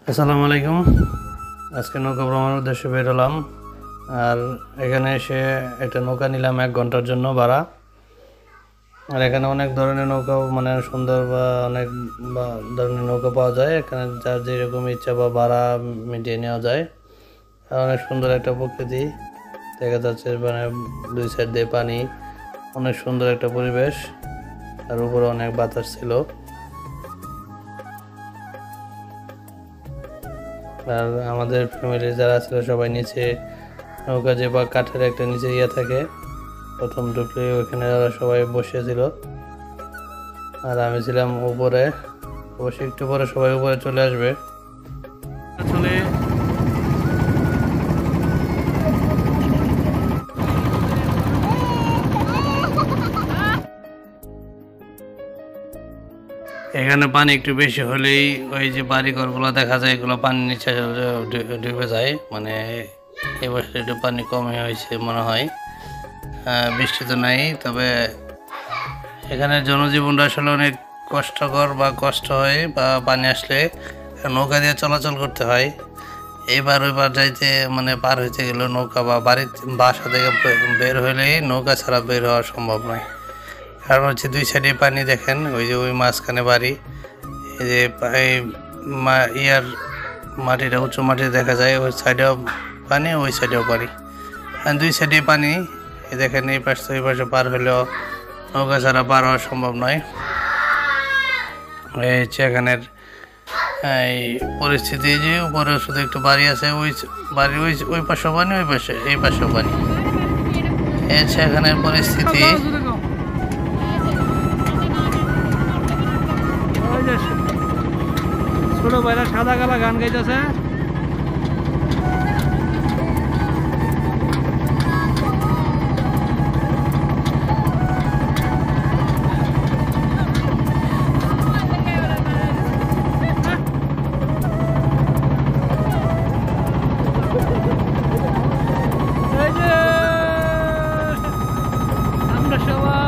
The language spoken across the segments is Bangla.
আসসালামু আলাইকুম। আজকে নৌকা ভ্রমণের উদ্দেশ্যে বের হলাম। আর এখানে এসে একটা নৌকা নিলাম 1 ঘন্টার জন্য ভাড়া। আর এখানে অনেক ধরনের নৌকা মানে সুন্দর বা অনেক ধরনের নৌকা পাওয়া যায়। এখানে যার যেরকম ইচ্ছা বা ভাড়া মিটিয়ে নেওয়া যায়। আর অনেক সুন্দর একটা প্রকৃতি দেখা যাচ্ছে, মানে 2 সাইড দিয়ে পানি, অনেক সুন্দর একটা পরিবেশ। আর উপরে অনেক বাতাস ছিল। আর আমাদের ফ্যামিলি যারা ছিল সবাই নিচে নৌকা যে বা কাঠের একটা নিচে থাকে, প্রথম ঢুকলে ওইখানে ওরা সবাই বসেছিল। আর আমি ছিলাম উপরে। অবশ্যই একটু পরে সবাই উপরে চলে আসবে। আসলে এখানে পানি একটু বেশি হলেই ওই যে বাড়িঘরগুলো দেখা যায়, এগুলো পানির নিচে ডুবে যায়। মানে এবছর একটু পানি কমে হয়েছে মনে হয়। বৃষ্টি তো নাই, তবে এখানে জনজীবনটা আসলে অনেক কষ্টকর বা কষ্ট হয়। বা পানি আসলে নৌকা দিয়ে চলাচল করতে হয়। এইবার ওইবার যাইতে মানে পার হইতে গেলে নৌকা বা বাসা থেকে বের হইলেই নৌকা ছাড়া বের হওয়া সম্ভব নয়। কারণ হচ্ছে 2 সাইডে পানি, দেখেন ওই যে ওই মাঝখানে বাড়ি, এই যে ইয়ার মাটিটা উঁচু মাটি দেখা যায়, ওই সাইডেও পানি ওই সাইডেও পানি, 2 সাইডে পানি। এই দেখেন এই পাশ ওই পাশে পার হলেও নৌকা ছাড়া পার হওয়া সম্ভব নয়। এই হচ্ছে এখানের এই পরিস্থিতি। যে উপরে শুধু একটু বাড়ি আছে, ওই বাড়ির ওই পাশেও পানি, ওই পাশে এই পাশেও পানি। এই হচ্ছে এখানের পরিস্থিতি। ছোট ভাইরা সাদা কালা গান গাইতেছে। আমরা সবাই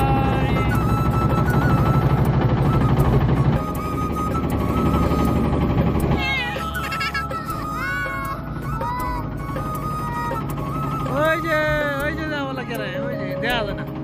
ওই যে যাওয়া লাগে রে, ওই যে দেওয়া যায় না।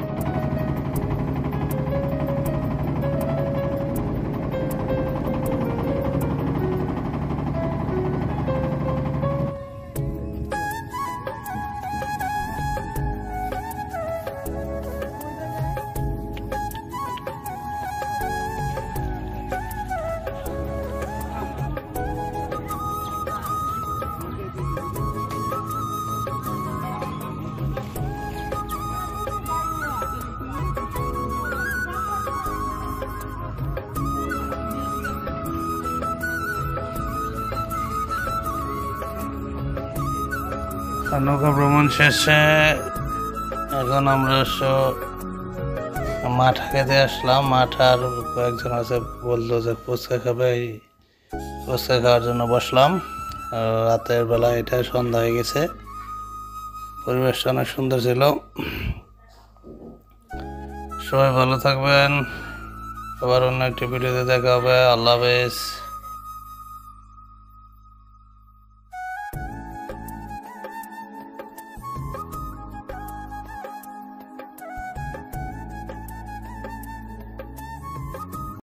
নৌকা ভ্রমণ শেষে এখন আমরা মাঠ খেতে আসলাম। মাঠ আর কয়েকজন আছে, বললো যে ফুচকা খাবে, এই ফুচকা খাওয়ার জন্য বসলাম। রাতের বেলা, এটা সন্ধ্যা হয়ে গেছে। পরিবেশটা অনেক সুন্দর ছিল। সবাই ভালো থাকবেন। আবার অন্য একটি ভিডিওতে দেখা হবে। আল্লাহ হাফেজ।